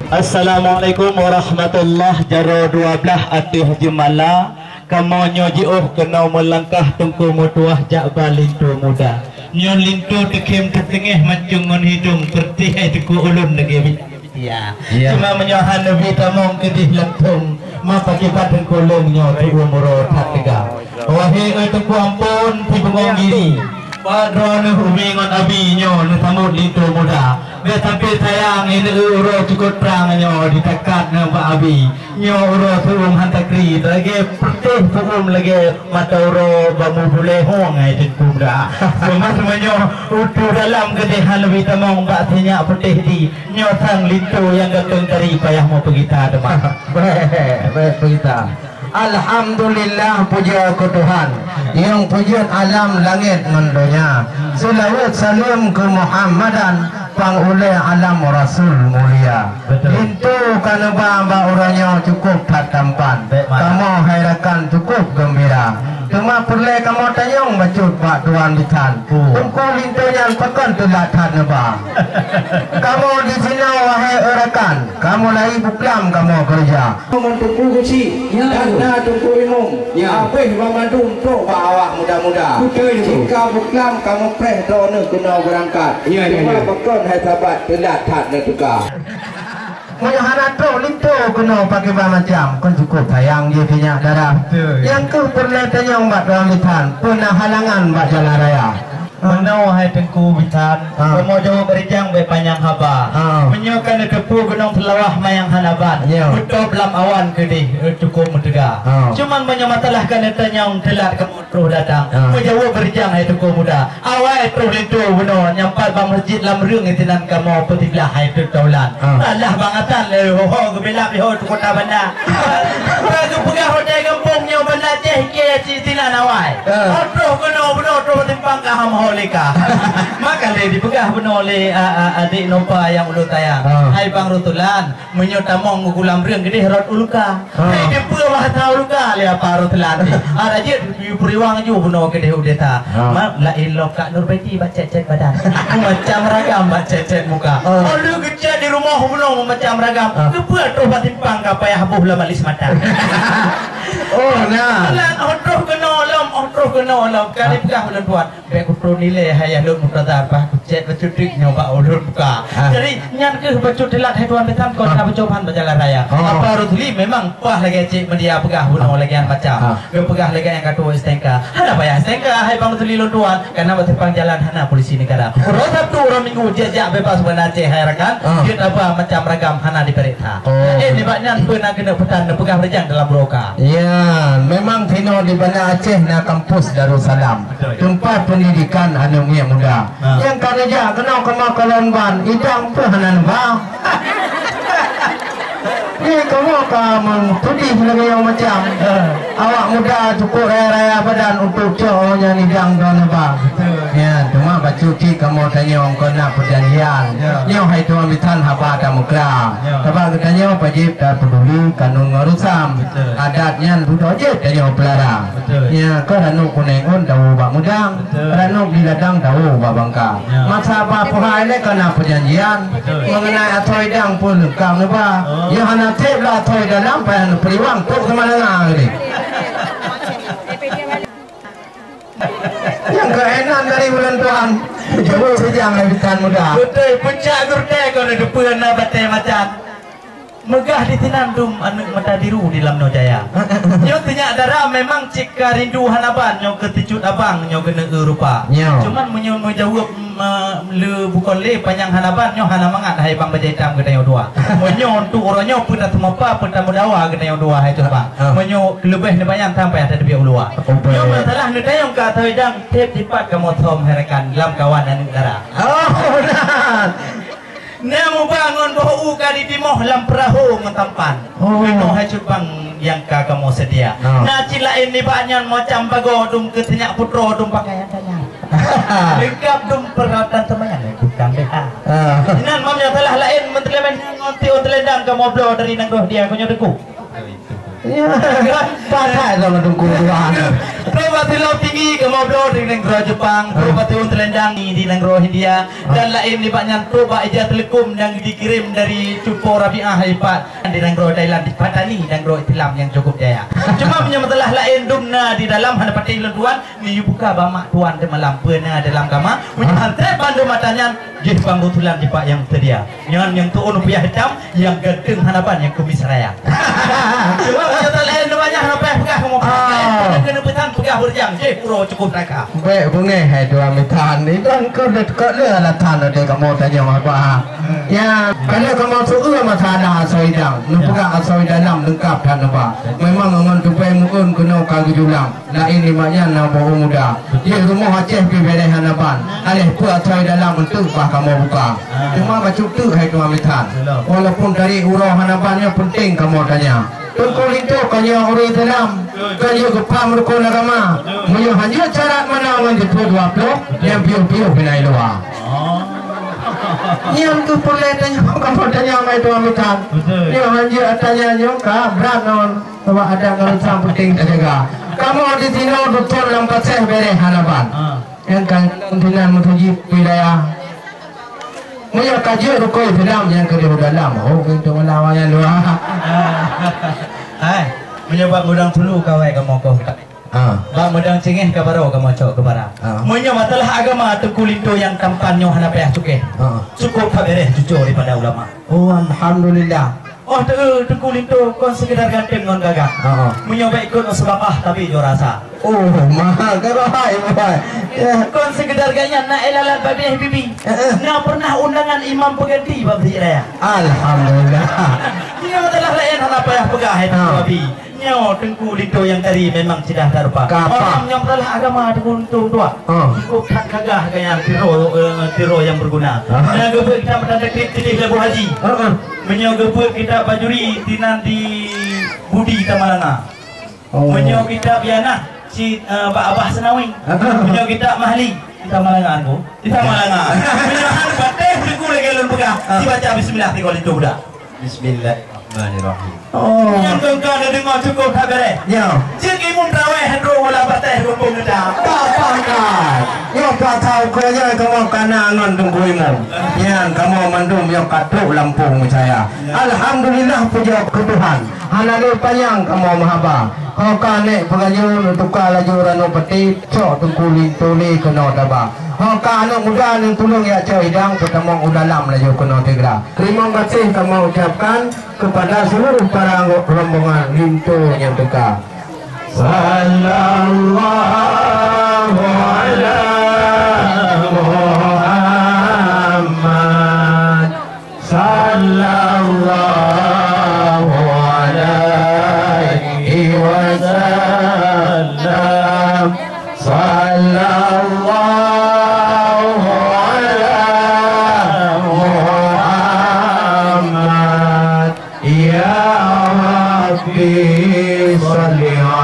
Assalamualaikum warahmatullahi jaro 12 atih jemala kamu nyojiuh kena melangkah tungku mutuah jak balintu muda nyon lintu tekem tetengeh macungon hidung pertihai teku ulun lagi ya cuma menyohan nabi tamong kedih lantung ma pagi paden kulung nyo tu umur tatega wahai tungku ampun ti bengong giri padron hubingon abi nyo nu tamut lintu muda dia sampai sayang ini uro cukup perang nyo ditekat nang Pak Abi nyo uro suum hantakri lagi pertih suum lagi mata uro bamu boleh hong ai tin kumda semua semuanya utuh dalam kedihan lebih tamong Pak tanya pertih di nyo sang lintu yang gateng dari payah mau pergi ta demak baik pergi ta. Alhamdulillah puja ke Tuhan yang pujian alam langit mendonya selawat salam ke Muhammadan pangulai alam Rasul mulia itu karena bamba orangnya cukup tak tampan kamu hairakan cukup gembira cuma perlu kamu tanyong bacut Pak Tuan Bitan tungku lintunya pekan telatan ba kamu di sini wahai orakan kamu lagi buklam kamu kerja tungku kecil dan tungku minum apa memandung pro awak muda-muda jika buklam kamu preh drone kena berangkat cuma pekan hai sahabat telatan juga Menyohana tro lintu kena pakai macam kan cukup sayang dia punya darah. Yang ke perleta yang buat dalam litan pernah halangan buat jalan raya. Menau hai tengku bitan, mau jauh berjang berpanjang haba. Menyokan kepu gunung telawah mayang hanaban. Betul belam awan kedih cukup merdeka. Cuman menyamatalah kan yang telat kamu terus datang. Menjauh berjang hai tengku muda. Awal terus lintu benar nyampai bang masjid lam ring itinan kamu petilah hai tertaulan. Allah bangatan le ho gebelak ho kota banda. Aku pegah hotel kampungnya banda ceh ke citinan awal. Terus kena benar terus timpang ka ham oleka maka le dipegah benar oleh adik nopa yang ulu tayang hai bang rutulan menyotamong gulam reung gede rot uluka hai dia pura bahasa uluka le apa rutulan ada je periwang ju benar gede udeta ma la ilok kak Nurbaiti baca cet badan macam ragam baca cet muka lu kerja di rumah benar macam ragam kepuat tu patimpang ka payah buh la malis mata oh nah lan otroh kena lam kali pegah bulan tuan baik nilai hayah lu mutadar bah cet bacutrik nyoba ulur buka jadi nyan ke bacut telat hai tuan betam kau nak percobaan berjalan raya apa rutli memang pah lagi cik media pegah bunuh lagi yang macam dia pegah lagi yang kata stengka hana payah stengka hai bang rutli lu tuan karena bertepang jalan hana polisi negara rotap tu orang minggu jejak bebas benaceh hai rakan dia apa macam ragam hana diperiksa ni baknya pernah kena petan pegah berjang dalam broka ya memang tino di Banda Aceh na kampus Darussalam tempat pendidikan anu yang muda yang kerja kena kemakalan ban idang pehanan bang ini kamu tudih lagi yang macam awak muda cukup raya-raya badan untuk cowoknya nidang dan bang ya cuma bacuci kamu tanya orang kena perjanjian nyaw hai tuan bitan haba damukra tapi katanya wajib dan peduli kanun ngurusam adatnya butuh aja tanya pelara ya ke ranu kunengon tahu bak mudang ranu di ladang tahu bak bangka masa apa pohai le kena perjanjian mengenai atoi dang pun lengkap napa ya hana tep lah atoi dalam payan periwang tok sama lengah ni yang keenam dari bulan Tuhan coba sejang lebihan muda betul puncak gurde kau ada depan batai macam megah di tinandum anu mata diru di dalam nojaya nyo tanya darah memang cika rindu hanaban nyo keticut abang nyo kena rupa cuman menyo menjawab le bukan le panjang hanaban nyo hana mangat hai bang bajai tam kena yo dua menyo untuk orangnya pun tak temapa pun tak mudawa kena yo dua hai tu bang menyo lebih ne banyak sampai ada dia ulua nyo masalah ne tayong ka tayang tep dipat ka motom herakan dalam kawan dan negara oh nah nemu bangun bahu kali timoh lam perahu mentampan penuh hacut bang yang kamu sedia nah cila ini banyak macam bagodum ketinyak putro dum pakaian tanya lengkap dum peralatan temannya bukan BH nan mamnya telah lain menteri men ngonti ontelendang kamu blow dari nang dia kunyo deku Ya, pakai sama tunggu tuan. Probati laut tinggi ke Moblo di negara Jepang, probati untelendang di negara India, dan lain di banyak proba ijazah telekom yang dikirim dari Cupo Rabi'ah Haipat di negara Thailand di Patani negara Islam yang cukup jaya. Cuma punya masalah lain dumna di dalam hadapan Thailand tuan, ni buka bamak tuan di malam pernah dalam kama, punya hantar bandu matanya Jepang tulan Jepang yang sedia. Yang tuan rupiah hitam yang gedeng hadapan yang kumis raya. Cuma punya lain banyak apa pegang kamu pakai, kena pesan pegang berjam, puro cukup mereka. Baik bunga hai dua mitan ni dan kau dah lah tan ada kamu tanya apa? Ya, kalau kamu suka masa dah soidang, nampak soidang nam lengkap dan apa? Memang orang tu pay mukun kena kagak julang. Nah ini maknya nak bawa muda. Dia rumah Aceh pilih hanapan. Alih buat soidang nam untuk bah kamu buka. Cuma baca tu hai dua mitan. Walaupun dari urang hanapannya penting kamu tanya. Tengkol itu kaya orang Islam, kaya kepam rukun agama. Menyo hanya cara mana orang itu 20 yang piu-piu pinai luar. Yang tu boleh tanya kamu tanya mai tu amitan. Yang hanya tanya juga berat non. Sebab ada kalau sam penting jaga. Kamu di sini betul lampat saya bere hanapan. Yang kan kuntinan mutuji wilayah. Menyo kaji rukun Islam yang kedua dalam. Oh itu melawanya luar. Hai, menyebab mudang tulu kawai kamu kau tak. Bang mudang cengeh kabaro kamu cok kabara. Menyebab masalah agama tengkulindo yang tampannya hana payah cuke. Cukup kabereh jujur daripada ulama. Oh alhamdulillah. Oh tengkulindo kon sekedar ganteng ngon gagah. Menyebab ikut sebabah tapi jo rasa. Oh mahal kerohai mahal. Kon sekedar ganyan na elalat babeh bibi. Na pernah undangan imam pengganti babdi raya. Alhamdulillah. Ini masalah lain hana payah pegah itu babi. Nyo tengku lito yang tadi memang sudah terlupa. Orang yang telah agama tengku tua. Cukup tak kagah kayak tiro yang berguna. Menyogebut kita mendadak tidik lebu haji. Menyogebut kita bajuri tinan di Budi Tamalanga. Menyo kita biana si Pak Abah Senawi. Menyo kita Mahli di Tamalanga aku. Di Tamalanga. Menyohan bateh tengku lagi lun pegah. Dibaca bismillah di kolito budak. Bismillahirrahmanirrahim. Yang kau ada dengar cukup kabar. Ya. Jika imun raweh hendro wala bateh rumpung dah. Apa kan? Yo patau kerja kamu kana ngon tungguimu. Yang kamu mandum yo katuk Lampung saya. Alhamdulillah puja ke Tuhan. Halalu panjang kamu mahaba. Kau kane pengajuan untuk kalajuran peti cok tungkuli tuli kena daba. Haka anak muda yang tulung ya hidang pertama dalam laju kena tegra. Terima kasih kamu ucapkan kepada seluruh para rombongan Linto yang teka. Sallallahu ala Muhammad. Sallallahu alaihi wasallam. Sallallahu صل